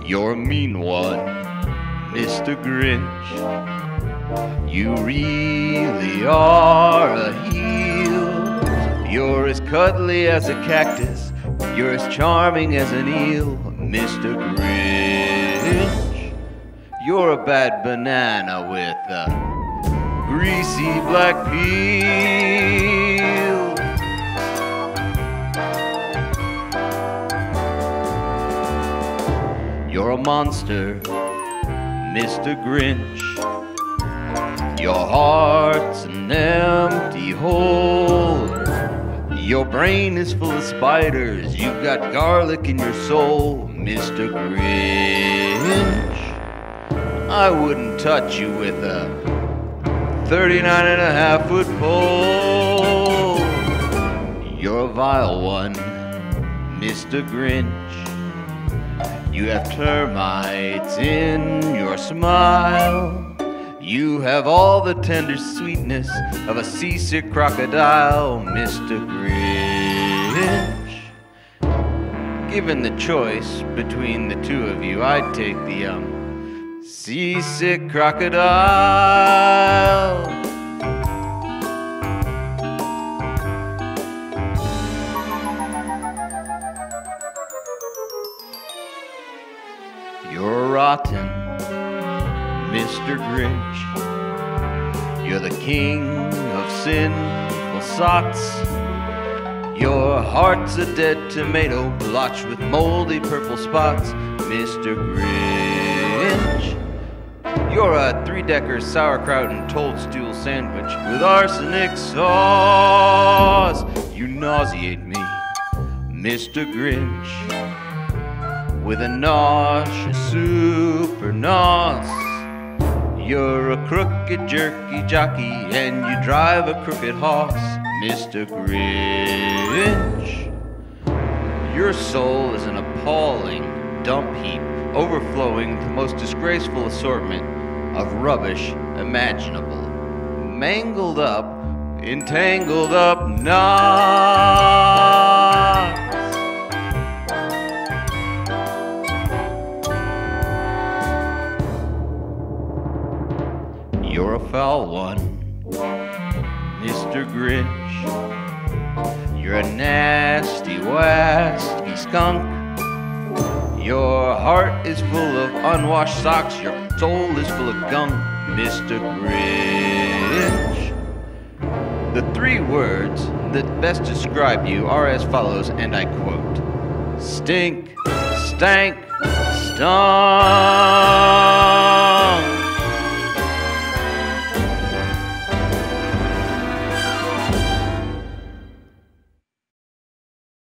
You're a mean one, Mr. Grinch. You really are a heel. You're as cuddly as a cactus. You're as charming as an eel, Mr. Grinch. You're a bad banana with a greasy black peel. You're a monster, Mr. Grinch. Your heart's an empty hole. Your brain is full of spiders. You've got garlic in your soul, Mr. Grinch. I wouldn't touch you with a 39.5-foot pole. You're a vile one, Mr. Grinch. You have termites in your smile. You have all the tender sweetness of a seasick crocodile, Mr. Grinch. Given the choice between the two of you, I'd take the seasick crocodile. You're rotten, Mr. Grinch. You're the king of sinful socks. Your heart's a dead tomato blotched with moldy purple spots, Mr. Grinch. You're a 3-decker sauerkraut and toadstool sandwich with arsenic sauce. You nauseate me, Mr. Grinch, with a nauseous super nos. You're a crooked jerky jockey and you drive a crooked horse, Mr. Grinch. Your soul is an appalling dump heap, overflowing with the most disgraceful assortment of rubbish imaginable, mangled up, entangled up knots. You're a foul one, Mr. Grinch. You're a nasty, wasty skunk. Your heart is full of unwashed socks. Your soul is full of gunk, Mr. Grinch. The 3 words that best describe you are as follows, and I quote: stink, stank, stunk.